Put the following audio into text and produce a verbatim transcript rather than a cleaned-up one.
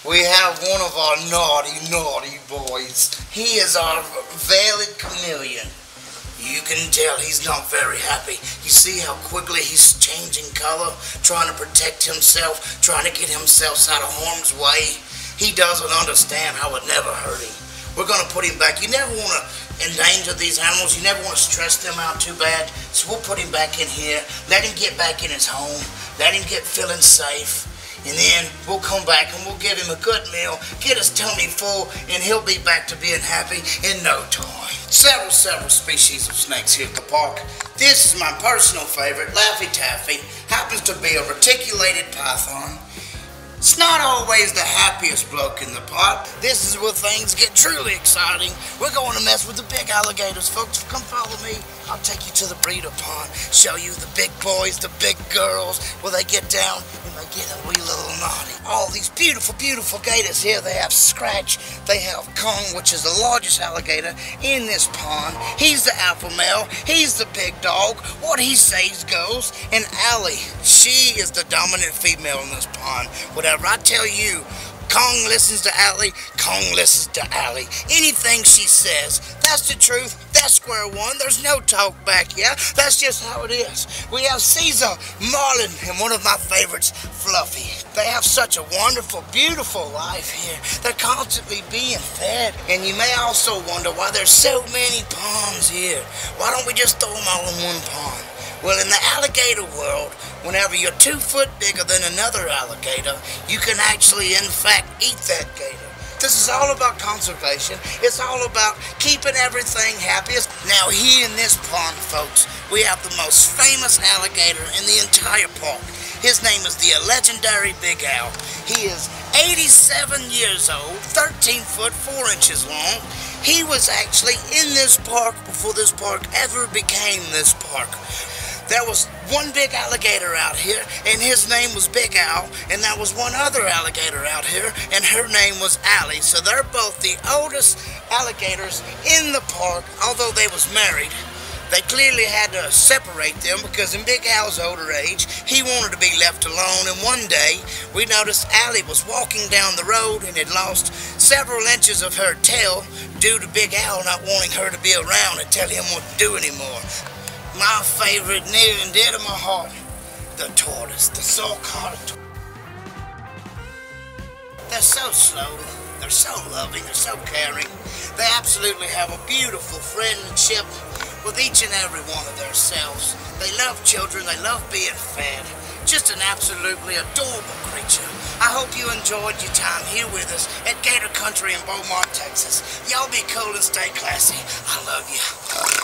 we have one of our naughty, naughty boys. He is our veiled chameleon. You can tell he's not very happy. You see how quickly he's changing color, trying to protect himself, trying to get himself out of harm's way. He doesn't understand how it never hurt him. We're going to put him back. You never want to endanger these animals. You never want to stress them out too bad. So we'll put him back in here. Let him get back in his home. Let him get feeling safe. And then we'll come back and we'll give him a good meal, get his tummy full, and he'll be back to being happy in no time. Several, several species of snakes here at the park. This is my personal favorite, Laffy Taffy. Happens to be a reticulated python. It's not always the happiest bloke in the park. This is where things get truly exciting. We're going to mess with the big alligators, folks. Come follow me. I'll take you to the breeder pond, show you the big boys, the big girls, where they get down and they get a wee little naughty. All these beautiful, beautiful gators here. They have Scratch, they have Kong, which is the largest alligator in this pond. He's the alpha male, he's the big dog. What he says goes. And Allie, she is the dominant female in this pond. Whatever I tell you, Kong listens to Allie, Kong listens to Allie. Anything she says, that's the truth, that's square one, there's no talk back, yeah? That's just how it is. We have Caesar, Marlin, and one of my favorites, Fluffy. They have such a wonderful, beautiful life here. They're constantly being fed. And you may also wonder why there's so many ponds here. Why don't we just throw them all in one pond? Well, in the alligator world, whenever you're two foot bigger than another alligator, you can actually, in fact, eat that gator. This is all about conservation. It's all about keeping everything happy. Now, here in this pond, folks, we have the most famous alligator in the entire park. His name is the legendary Big Al. He is eighty-seven years old, thirteen foot, four inches long. He was actually in this park before this park ever became this park. There was one big alligator out here, and his name was Big Al, and there was one other alligator out here, and her name was Allie. So they're both the oldest alligators in the park, although they was married. They clearly had to separate them because in Big Al's older age, he wanted to be left alone, and one day we noticed Allie was walking down the road and had lost several inches of her tail due to Big Al not wanting her to be around and tell him what to do anymore. My favorite, near and dear to my heart, the tortoise, the so-called tortoise. They're so slow, they're so loving, they're so caring. They absolutely have a beautiful friendship with each and every one of their selves. They love children, they love being fed. Just an absolutely adorable creature. I hope you enjoyed your time here with us at Gator Country in Beaumont, Texas. Y'all be cool and stay classy. I love you.